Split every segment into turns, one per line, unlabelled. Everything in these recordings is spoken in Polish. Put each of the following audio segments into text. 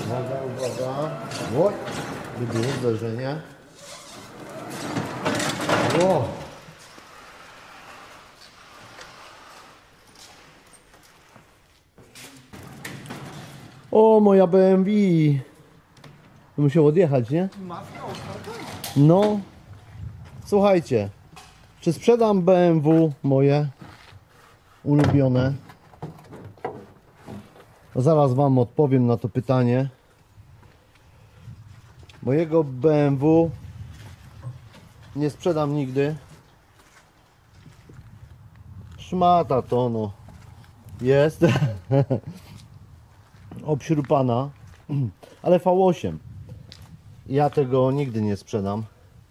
Uwaga, uwaga. Oj, by było zderzenie. O! O, moja BMW. Musiał odjechać, nie? No. Słuchajcie. Czy sprzedam BMW moje ulubione? No zaraz wam odpowiem na to pytanie. Mojego BMW nie sprzedam nigdy. Szmata to no. Jest. Obśrupana. Ale V8. Ja tego nigdy nie sprzedam.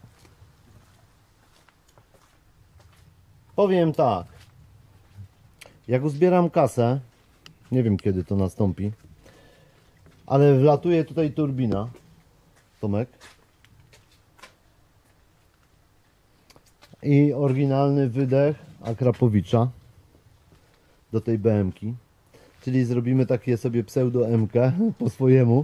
Powiem tak. Jak uzbieram kasę, nie wiem kiedy to nastąpi, ale wlatuje tutaj turbina, Tomek, i oryginalny wydech Akrapowicza do tej BM-ki, czyli zrobimy takie sobie pseudo MK po swojemu.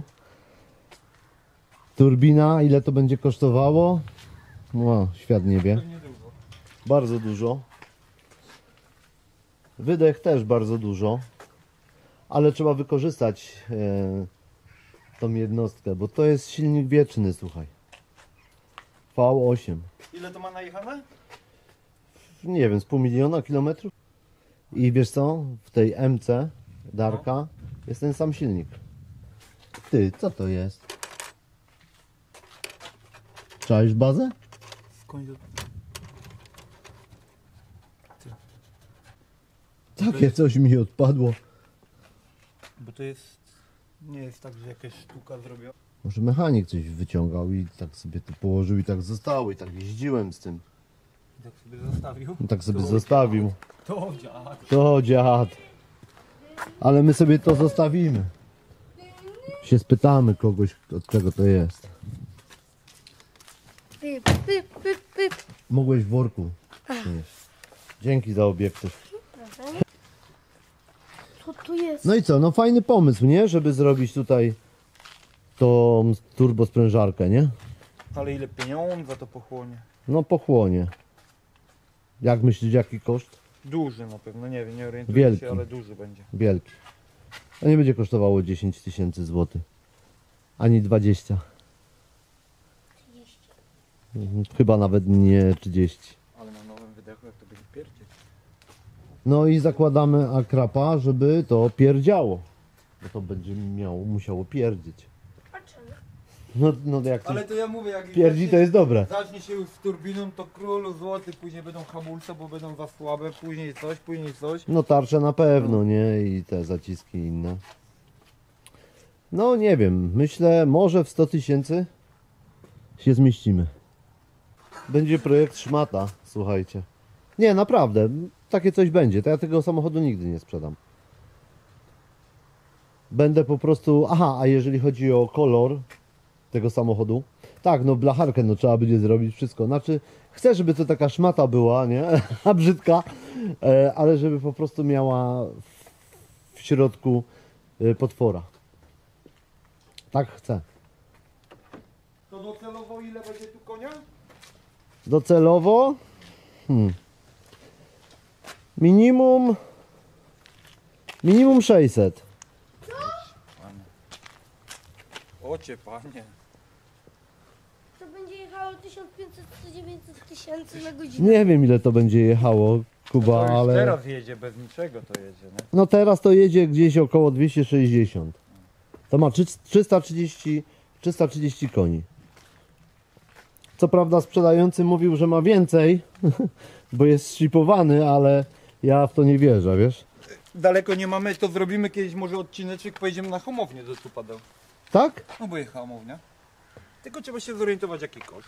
Turbina, ile to będzie kosztowało? No, świat nie wie. Bardzo dużo. Wydech też bardzo dużo. Ale trzeba wykorzystać tą jednostkę, bo to jest silnik wieczny, słuchaj. V8.
Ile to ma najechane?
Nie wiem, z pół miliona kilometrów. I wiesz co? W tej MC Darka jest ten sam silnik. Ty, co to jest? Czaisz bazę?
Skąd
Takie coś mi odpadło.
Bo to jest... Nie jest tak, że jakaś sztuka zrobiła.
Może mechanik coś wyciągał i tak sobie to położył i tak zostało i tak jeździłem z tym.
I tak sobie zostawił.
I tak sobie zostawił.
To dziad.
To dziad. Ale my sobie to zostawimy. Się spytamy kogoś, od czego to jest.
Pyp, pyp, pyp, pyp.
Mogłeś w worku przynieść. Dzięki za obiektyw.
Co tu jest?
No i co? No fajny pomysł, nie? Żeby zrobić tutaj tą turbosprężarkę, nie?
Ale ile pieniądza to pochłonie?
No pochłonie. Jak myślisz, jaki koszt?
Duży na pewno, nie wiem, nie orientuję
Wielki.
się, ale duży będzie.
Wielki. To nie będzie kosztowało 10 tysięcy złotych. Ani 20. Chyba nawet nie 30.
Ale na nowym wydechu jak to będzie pierdzieć.
No i zakładamy akrapa, żeby to pierdziało. Bo to będzie musiało pierdzieć.
A czemu?
No jak to
Ale to ja mówię, jak
pierdzi, to jest dobre.
zacznie się już z turbiną, to królu złoty, później będą hamulce, bo będą za słabe, później coś.
No tarcze na pewno, nie? I te zaciski inne. No nie wiem, myślę, może w 100 tysięcy się zmieścimy. Będzie projekt szmata, słuchajcie. Nie, naprawdę, takie coś będzie. To ja tego samochodu nigdy nie sprzedam. Będę po prostu... Aha, a jeżeli chodzi o kolor tego samochodu, tak, no blacharkę no trzeba będzie zrobić wszystko. Znaczy, chcę, żeby to taka szmata była, nie? A brzydka, ale żeby po prostu miała w środku potwora. Tak chcę.
To docelowo ile będzie tu konia?
Docelowo minimum 600.
Ocie panie.
To będzie jechało 1500-900 tysięcy na godzinę.
Nie wiem ile to będzie jechało, Kuba,
To już
ale
teraz jedzie, bez niczego to jedzie, nie?
no teraz to jedzie gdzieś około 260. To ma 330 koni. Co prawda sprzedający mówił, że ma więcej, bo jest szlipowany, ale ja w to nie wierzę, wiesz?
Daleko nie mamy, to zrobimy kiedyś może odcineczek, pojedziemy na hamownię do Tupadeł.
Tak?
No bo jest hamownia. Tylko trzeba się zorientować jaki koszt.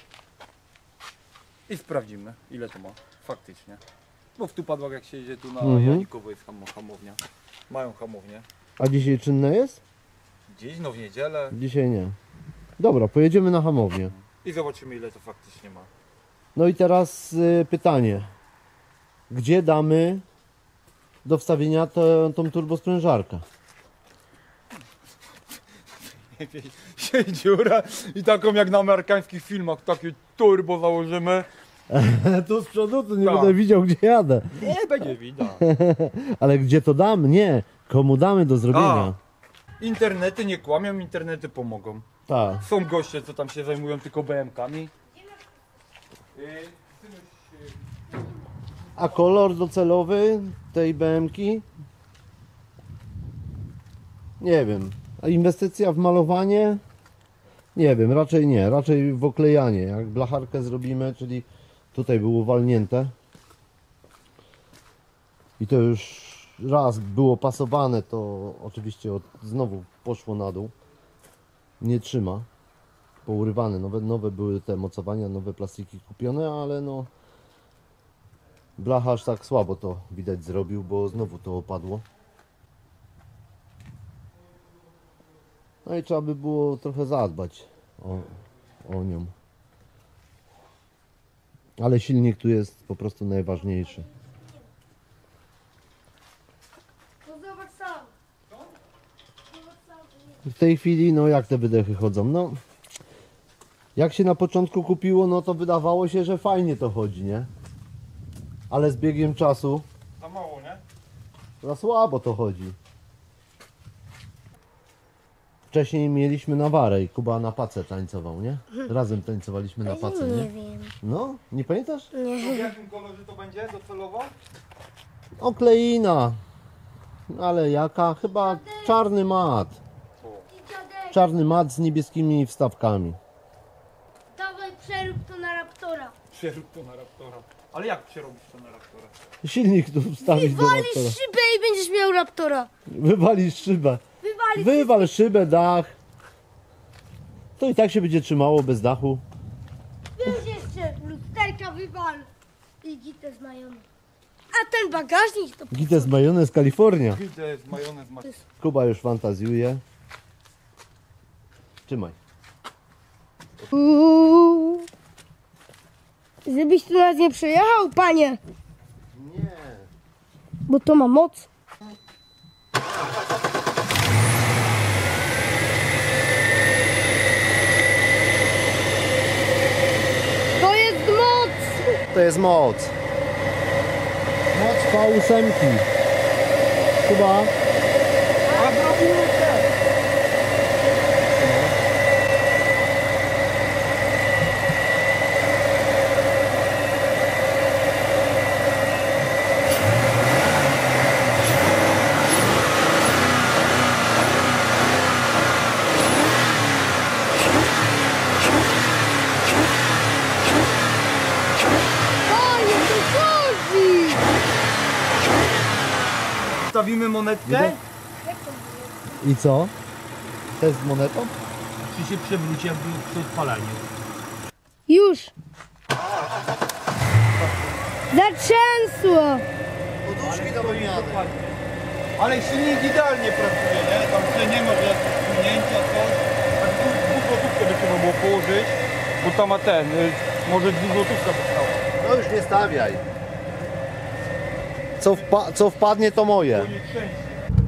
I sprawdzimy ile to ma faktycznie. Bo w Tupadłach jak się jedzie tu na Janikowo jest hamownia. Mają hamownię.
A dzisiaj czynne jest?
Dziś, no w niedzielę.
Dzisiaj nie. Dobra, pojedziemy na hamownię.
I zobaczymy ile to faktycznie ma.
No i teraz pytanie. Gdzie damy do wstawienia tą turbosprężarkę?
się dziura i taką jak na amerykańskich filmach, takie turbo założymy.
Tu z przodu to nie
Tak.
będę widział, gdzie jadę.
Nie będzie widać.
Ale gdzie to damy? Nie. Komu damy do zrobienia?
A. Internety nie kłamią, internety pomogą.
Tak.
Są goście, co tam się zajmują tylko BM-kami.
A kolor docelowy tej BM-ki? Nie wiem. A inwestycja w malowanie? Nie wiem, raczej nie. Raczej w oklejanie. Jak blacharkę zrobimy, czyli tutaj było walnięte. I to już raz było pasowane, to oczywiście znowu poszło na dół. Nie trzyma. Pourywane. Nowe były te mocowania, nowe plastiki kupione, ale no blacharz tak słabo to widać zrobił, bo znowu to opadło. No i trzeba by było trochę zadbać o nią. Ale silnik tu jest po prostu najważniejszy.
No zobacz sam. Zobacz sam.
W tej chwili, no jak te wydechy chodzą? No, jak się na początku kupiło, no to wydawało się, że fajnie to chodzi, nie? Ale z biegiem czasu
Za mało, nie?
za słabo to chodzi. Wcześniej mieliśmy nawarę i Kuba na pace tańcował, nie? Razem tańcowaliśmy na pace, nie?
wiem.
No, nie pamiętasz?
To w jakim kolorze to będzie docelowo?
Okleina. Ale jaka? Chyba czarny mat.
I dziadek,
Czarny mat z niebieskimi wstawkami.
dawaj przerób to na Raptora.
Przerób to na Raptora. Ale jak przerobisz to na Raptora?
Silnik tu wstawić do
Wywalisz
Raptora.
szybę i będziesz miał Raptora.
Wywalisz szybę.
Wywalisz.
Wywal szybę, dach. To i tak się będzie trzymało bez dachu.
Wiesz jeszcze, lusterka wywal. I gitę z majonem. A ten bagażnik to...
Gites majonez Kalifornia.
Widzę, jest majonez, ma...
Kuba już fantazjuje. Trzymaj.
Żebyś tu nas nie przejechał, panie.
Nie.
Bo to ma moc. To jest moc!
To jest moc. Moc V8. Kuba.
A zrobimy tak!
Panie, to chodzi!
Stawimy monetkę,
I co? Test z monetą?
czy się przewróci jakby przy odpalaniu.
Już! Zatrzęsło!
Poduszki do
Dokładnie. Ale silnik idealnie pracuje, nie? Tam się nie ma żadnych sunięcia, coś. Tak dwuzłotówkę by trzeba było położyć, bo tam ma ten, może 2 złotówka została.
No już nie stawiaj. Co wpadnie, to moje.
To nie trzęsie.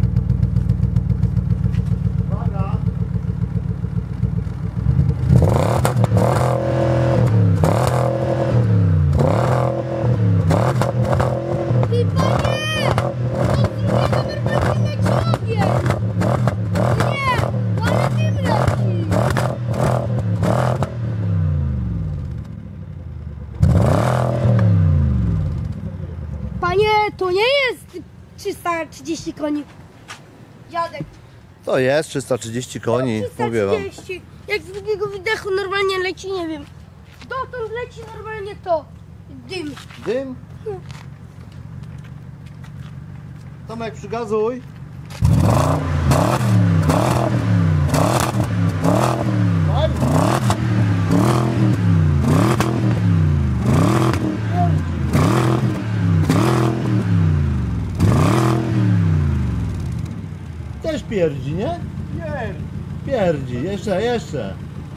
Ty panie! On zrobił normalnie na Nie! Ale tym leci! Panie, to nie jest 330 koni. Dziadek,
To jest 330 koni, mówię wam.
330. Jak z drugiego wydechu normalnie leci, nie wiem. Dotąd leci normalnie to. Dym.
Dym? Tomek, przygazuj. Też pierdzi, nie?
Nie,
Pierdzi, jeszcze.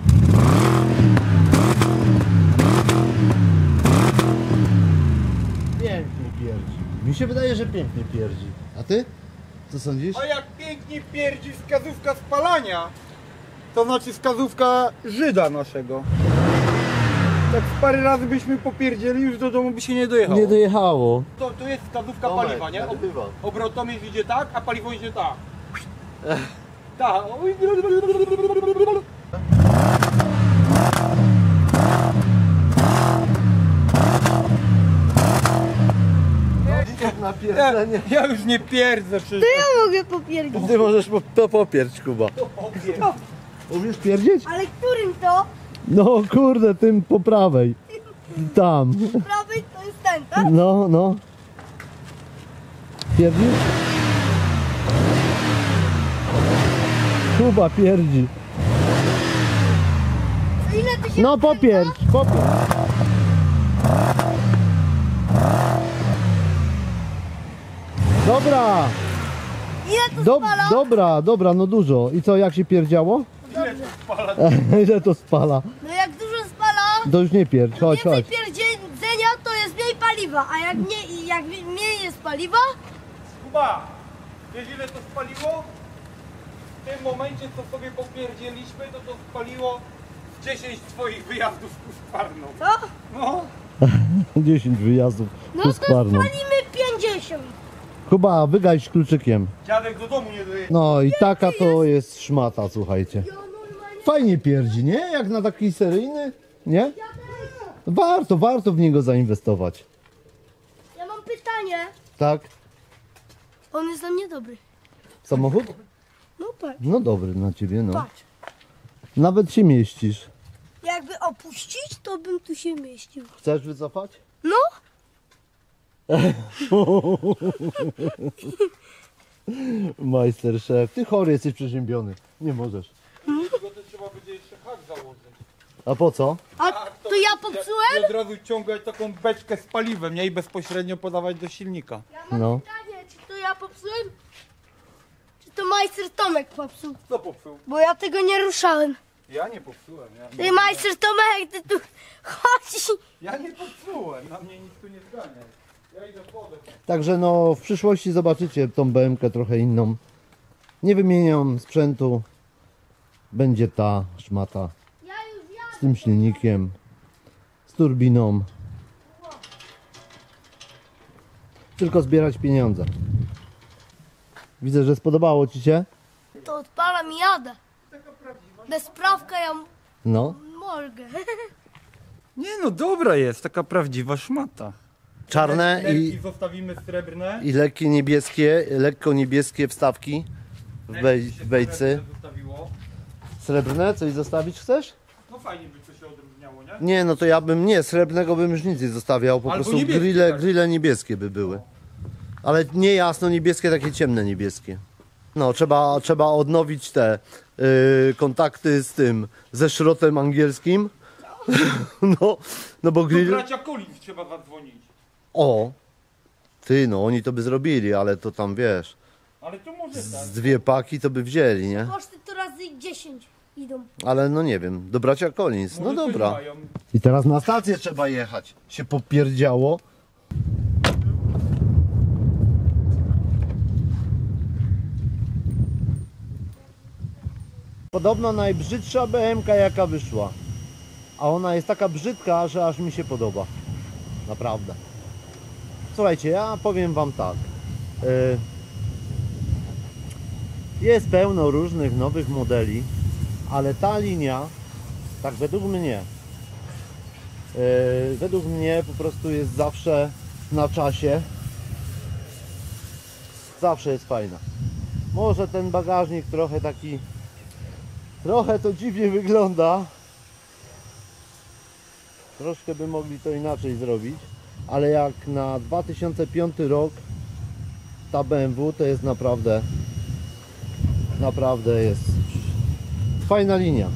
Pięknie pierdzi. Mi się wydaje, że pięknie pierdzi. A ty? Co sądzisz?
a jak pięknie pierdzi wskazówka spalania. To znaczy wskazówka Żyda naszego. Tak parę razy byśmy popierdzieli, już do domu by się nie dojechało.
Nie dojechało.
To jest wskazówka paliwa, nie? Obrotomierz idzie tak, a paliwo idzie tak. Tak. Ja już nie pierdzę przecież.
To ja mogę popierdzić.
Ty możesz to popierć, Kuba. Umiesz pierdzieć?
Ale którym to?
No kurde, tym po prawej. Tam.
Prawy to jest ten, tak?
No, no. Pierdzisz? Kuba pierdzi.
Ile ty się
No popierć, popierć. Dobra,
Ile to spala?
dobra, no dużo. I co, jak się pierdziało? Ile to spala?
No jak dużo spala,
To już nie pierdź, chodź,
więcej
chodź.
pierdziedzenia to jest mniej paliwa, a jak mniej jest paliwa,
Kuba, wiesz ile to spaliło? W tym momencie co sobie popierdzieliśmy, to spaliło 10 twoich wyjazdów z Kuskwarną.
co?
No.
10 wyjazdów
No
tu
to
z Kwarną.
spalimy 50.
Kuba, wygaś kluczykiem.
Dziadek do domu nie dojedzie.
No i taka to jest szmata, słuchajcie.
Ja normalnie
Fajnie pierdzi, nie? Jak na taki seryjny, nie? Warto w niego zainwestować.
Ja mam pytanie.
Tak?
On jest dla mnie dobry.
Samochód?
No patrz,
No dobry na ciebie, no.
patrz.
Nawet się mieścisz.
Jakby opuścić, to bym tu się mieścił.
Chcesz wycofać?
No,
Majster szef, ty chory jesteś przeziębiony. Nie możesz.
Tylko to trzeba będzie jeszcze hak założyć.
A po co?
a to ja popsułem?
I od razu ciągać taką beczkę z paliwem, nie? I bezpośrednio podawać do silnika.
Ja mam
No.
pytanie, czy to ja popsułem? Czy to majster Tomek popsuł?
Kto popsuł?
Bo ja tego nie ruszałem.
Ja nie popsułem.
Ty majster Tomek, ty tu chodź.
Ja nie popsułem. Na mnie nic tu nie zgania. Ja idę wodę.
Także no w przyszłości zobaczycie tą BM-kę trochę inną. Nie wymieniam sprzętu. Będzie ta szmata
Ja już jadę.
z tym silnikiem, z turbiną. Tylko zbierać pieniądze. Widzę, że spodobało ci się.
To odpalam i jadę. Bez prawka ja
No.
mogę.
Nie no, dobra jest, taka prawdziwa szmata.
Czarne
Lerki zostawimy srebrne.
i lekko niebieskie wstawki w bejcy.
Zostawiło.
Srebrne? Coś zostawić chcesz?
No fajnie by to się odróżniało, nie?
Nie, no to ja bym nie, srebrnego bym już nic nie zostawiał, po
Albo
prostu
niebieskie, tak.
grille niebieskie by były. Ale nie jasno niebieskie, takie ciemne niebieskie. No, trzeba odnowić te kontakty z tym, ze szrotem angielskim. No bo
Do
grill...
bracia Collins trzeba zadzwonić.
O! Ty, no oni to by zrobili, ale to tam wiesz,
Ale to może tak.
z 2 paki to by wzięli, nie?
Koszty to razy 10 idą.
Ale no nie wiem, do bracia Collins, no
Może coś
dobra.
mają.
I teraz na stację trzeba jechać. Się popierdziało. Podobno najbrzydsza BM-ka jaka wyszła. A ona jest taka brzydka, że aż mi się podoba. Naprawdę. Słuchajcie, ja powiem wam tak. Jest pełno różnych nowych modeli, ale ta linia, tak według mnie po prostu jest zawsze na czasie. Zawsze jest fajna. Może ten bagażnik trochę to dziwnie wygląda. Troszkę by mogli to inaczej zrobić, ale jak na 2005 rok ta BMW to jest naprawdę jest fajna linia.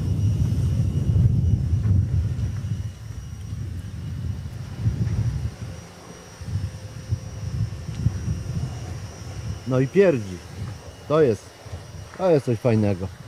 No i pierdzi. To jest coś fajnego.